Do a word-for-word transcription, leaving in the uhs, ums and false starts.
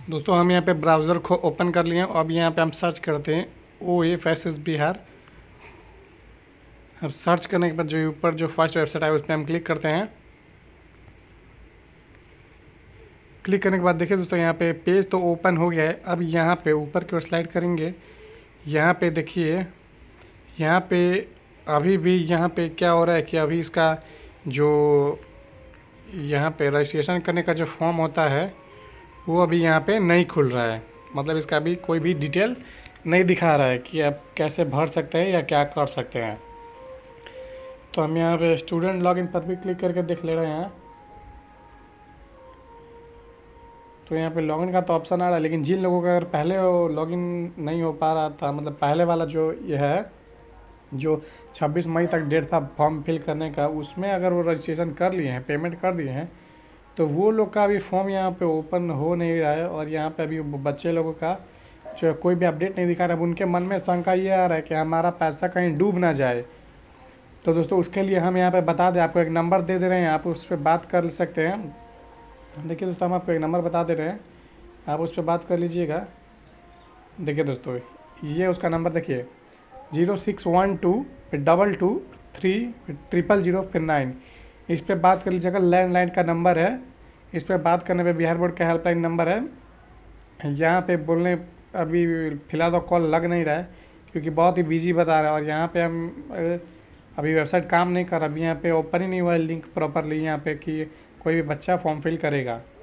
दोस्तों हम यहाँ पे ब्राउज़र को ओपन कर लिए और अब यहाँ पे हम सर्च करते हैं O F S S Bihar. अब सर्च करने के बाद जो ऊपर जो फर्स्ट वेबसाइट है उस पर हम क्लिक करते हैं। क्लिक करने के बाद देखिए दोस्तों यहाँ पे पेज तो ओपन हो गया है। अब यहाँ पे ऊपर की ओर स्लाइड करेंगे, यहाँ पे देखिए यहाँ पे अभी भी यहाँ पे क्या हो रहा है कि अभी इसका जो यहाँ पे रजिस्ट्रेशन करने का जो फॉर्म होता है वो अभी यहाँ पे नहीं खुल रहा है। मतलब इसका अभी कोई भी डिटेल नहीं दिखा रहा है कि आप कैसे भर सकते हैं या क्या कर सकते हैं। तो हम यहाँ पे स्टूडेंट लॉगिन पर भी क्लिक करके देख ले रहे हैं। तो यहाँ पे लॉगिन का तो ऑप्शन आ रहा है, लेकिन जिन लोगों का अगर पहले वो लॉगिन नहीं हो पा रहा था, मतलब पहले वाला जो ये है जो छब्बीस मई तक डेट था फॉर्म फिल करने का, उसमें अगर वो रजिस्ट्रेशन कर लिए हैं, पेमेंट कर दिए हैं, तो वो लोग का अभी फॉर्म यहाँ पे ओपन हो नहीं रहा है। और यहाँ पे अभी बच्चे लोगों का जो कोई भी अपडेट नहीं दिखा रहा है। उनके मन में शंका ये आ रहा है कि हमारा पैसा कहीं डूब ना जाए। तो दोस्तों उसके लिए हम यहाँ पे बता दें, आपको एक नंबर दे दे रहे हैं, आप उस पर बात कर सकते हैं। देखिए दोस्तों हम आपको एक नंबर बता दे रहे हैं, आप उस पर बात कर लीजिएगा। देखिए दोस्तों ये उसका नंबर देखिए, zero six one two double two three triple zero फिर नाइन। इस पर बात कर लीजिएगा। लैंडलाइन का नंबर है, इस पर बात करने पे बिहार बोर्ड का हेल्पलाइन नंबर है। यहाँ पे बोलने अभी फ़िलहाल तो कॉल लग नहीं रहा है क्योंकि बहुत ही बिजी बता रहा है। और यहाँ पे हम अभी वेबसाइट काम नहीं कर रहा, अभी यहाँ पे ओपन ही नहीं हुआ है लिंक प्रॉपरली यहाँ पे कि कोई भी बच्चा फॉर्म फिल करेगा।